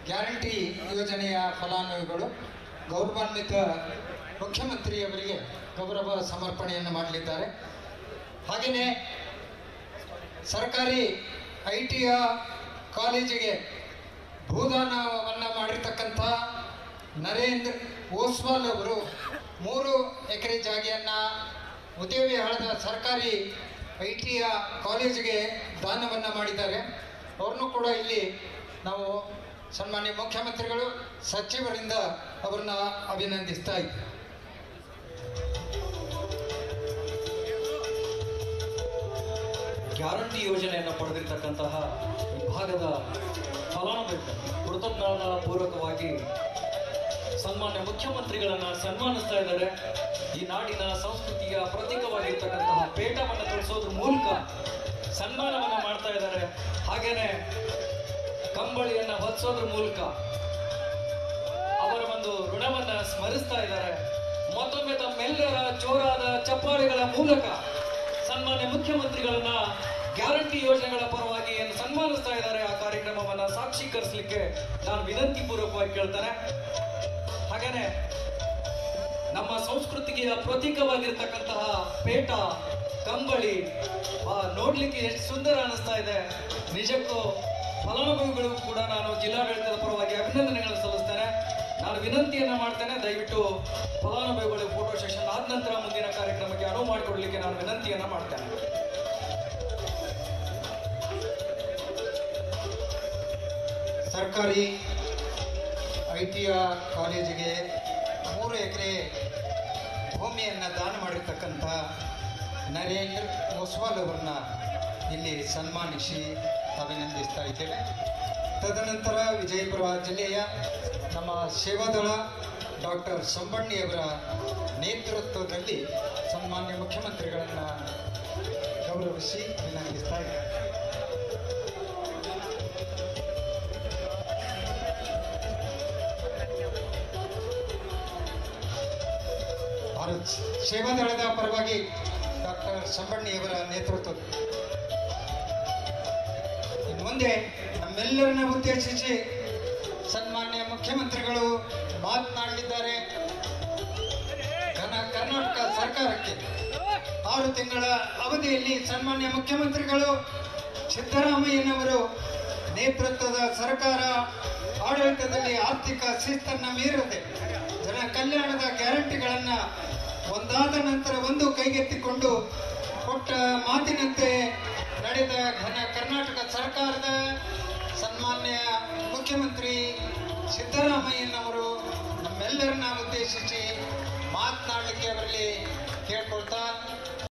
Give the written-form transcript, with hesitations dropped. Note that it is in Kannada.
ಗ್ಯಾರಂಟಿ ಯೋಜನೆಯ ಫಲಾನುಭವಿಗಳು ಗೌರವಾನ್ವಿತ ಮುಖ್ಯಮಂತ್ರಿಯವರಿಗೆ ಗೌರವ ಸಮರ್ಪಣೆಯನ್ನು ಮಾಡಲಿದ್ದಾರೆ. ಹಾಗೆಯೇ ಸರ್ಕಾರಿ ITಯ ಕಾಲೇಜಿಗೆ ಭೂದಾನವನ್ನು ಮಾಡಿರ್ತಕ್ಕಂಥ ನರೇಂದ್ರ ಓಸ್ವಾಲ್ ಅವರು 3 ಎಕರೆ ಜಾಗೆಯನ್ನು ಉದೇವಿಹಾಳದ ಸರ್ಕಾರಿ ITಯ ಕಾಲೇಜಿಗೆ ದಾನವನ್ನು ಮಾಡಿದ್ದಾರೆ. ಅವ್ರನ್ನೂ ಕೂಡ ಇಲ್ಲಿ ನಾವು ಸನ್ಮಾನ್ಯ ಮುಖ್ಯಮಂತ್ರಿಗಳು ಸಚಿವರಿಂದ ಅವರನ್ನ ಅಭಿನಂದಿಸ್ತಾ ಇದ್ದೀವಿ. ಗ್ಯಾರಂಟಿ ಯೋಜನೆಯನ್ನು ಪಡೆದಿರ್ತಕ್ಕಂತಹ ವಿಭಾಗದ ಫಲಾನುಭವಿಗಳು ಕೃತಜ್ಞತಾ ಪೂರ್ವಕವಾಗಿ ಸನ್ಮಾನ್ಯ ಮುಖ್ಯಮಂತ್ರಿಗಳನ್ನ ಸನ್ಮಾನಿಸ್ತಾ ಇದ್ದಾರೆ. ಈ ನಾಡಿನ ಸಂಸ್ಕೃತಿಯ ಪ್ರತೀಕವಾಗಿರ್ತಕ್ಕಂತಹ ಪೇಟವನ್ನು ತಿಳಿಸೋದ್ರ ಮೂಲಕ ಸನ್ಮಾನವನ್ನ ಮಾಡ್ತಾ ಇದ್ದಾರೆ. ಹಾಗೇನೆ ಕಂಬಳಿಯನ್ನ ಹೊತ್ಸೋದ್ರ ಮೂಲಕ ಅವರ ಒಂದು ಋಣವನ್ನ ಸ್ಮರಿಸ್ತಾ ಇದ್ದಾರೆ. ಮತ್ತೊಮ್ಮೆ ತಮ್ಮೆಲ್ಲರ ಜೋರಾದ ಚಪ್ಪಾಳೆಗಳ ಮೂಲಕ ಸನ್ಮಾನ್ಯ ಮುಖ್ಯಮಂತ್ರಿಗಳನ್ನ ಗ್ಯಾರಂಟಿ ಯೋಜನೆಗಳ ಪರವಾಗಿ ಏನು ಸನ್ಮಾನಿಸ್ತಾ ಇದ್ದಾರೆ ಆ ಕಾರ್ಯಕ್ರಮವನ್ನ ಸಾಕ್ಷೀಕರಿಸಲಿಕ್ಕೆ ನಾನು ವಿನಂತಿ ಪೂರ್ವಕವಾಗಿ ಕೇಳ್ತೇನೆ. ಹಾಗೇನೆ ನಮ್ಮ ಸಂಸ್ಕೃತಿಗೆ ಪ್ರತೀಕವಾಗಿರ್ತಕ್ಕಂತಹ ಪೇಟ ಕಂಬಳಿ ನೋಡ್ಲಿಕ್ಕೆ ಎಷ್ಟು ಸುಂದರ ಅನಿಸ್ತಾ ಇದೆ. ನಿಜಕ್ಕೂ ಫಲಾನುಭವಿಗಳು ಕೂಡ ನಾನು ಜಿಲ್ಲಾಡಳಿತದ ಪರವಾಗಿ ಅಭಿನಂದನೆಗಳನ್ನು ಸಲ್ಲಿಸ್ತೇನೆ. ನಾನು ವಿನಂತಿಯನ್ನ ಮಾಡ್ತೇನೆ, ದಯವಿಟ್ಟು ಫಲಾನುಭವಿಗಳು ಫೋಟೋ ಸೆಷನ್ ಆದ ನಂತರ ಮುಂದಿನ ಕಾರ್ಯಕ್ರಮಕ್ಕೆ ಅನುವು ಮಾಡಿಕೊಡ್ಲಿಕ್ಕೆ ನಾನು ವಿನಂತಿಯನ್ನ ಮಾಡ್ತೇನೆ. ಸರ್ಕಾರಿ ITಯ ಕಾಲೇಜಿಗೆ 3 ಎಕರೆ ಭೂಮಿಯನ್ನು ದಾನ ಮಾಡಿರ್ತಕ್ಕಂಥ ನರೇಂದ್ರ ಓಸ್ವಾಲ್ ಅವರನ್ನ ಇಲ್ಲಿ ಸನ್ಮಾನಿಸಿ ಅಭಿನಂದಿಸ್ತಾ ಇದ್ದೇವೆ. ತದನಂತರ ವಿಜಯಪುರ ಜಿಲ್ಲೆಯ ನಮ್ಮ ಸೇವಾದಳ ಡಾಕ್ಟರ್ ಸಂಬಣ್ಣಿಯವರ ನೇತೃತ್ವದಲ್ಲಿ ಸನ್ಮಾನ್ಯ ಮುಖ್ಯಮಂತ್ರಿಗಳನ್ನು ಗೌರವಿಸಿ ವಿನಂತಿಸ್ತಾ ಇದ್ದೇವೆ. ಸೇವಾದಳದ ಪರವಾಗಿ ಡಾಕ್ಟರ್ ಸಂಬಣ್ಣಿಯವರ ನೇತೃತ್ವ ಮುಂದೆ ನಮ್ಮೆಲ್ಲರನ್ನ ಉದ್ದೇಶಿಸಿ ಸನ್ಮಾನ್ಯ ಮುಖ್ಯಮಂತ್ರಿಗಳು ಮಾತನಾಡಲಿದ್ದಾರೆ. ಕರ್ನಾಟಕ ಸರ್ಕಾರಕ್ಕೆ 6 ತಿಂಗಳ ಅವಧಿಯಲ್ಲಿ ಸನ್ಮಾನ್ಯ ಮುಖ್ಯಮಂತ್ರಿಗಳು ಸಿದ್ದರಾಮಯ್ಯನವರು ನೇತೃತ್ವದ ಸರ್ಕಾರ ಆಡಳಿತದಲ್ಲಿ ಆರ್ಥಿಕ ಶಿಸ್ತನ್ನು ಮೀರದೆ ಜನ ಕಲ್ಯಾಣದ ಗ್ಯಾರಂಟಿಗಳನ್ನು ಒಂದಾದ ನಂತರ ಒಂದು ಕೈಗೆತ್ತಿಕೊಂಡು ಕೊಟ್ಟ ಮಾತಿನಂತೆ ನಡೆದ ಕರ್ನಾಟಕ ಸರ್ಕಾರದ ಸನ್ಮಾನ್ಯ ಮುಖ್ಯಮಂತ್ರಿ ಸಿದ್ದರಾಮಯ್ಯನವರು ನಮ್ಮೆಲ್ಲರನ್ನ ಉದ್ದೇಶಿಸಿ ಮಾತನಾಡಲಿಕ್ಕೆ ಅವರಲ್ಲಿ ಕೇಳ್ಕೊಳ್ತಾ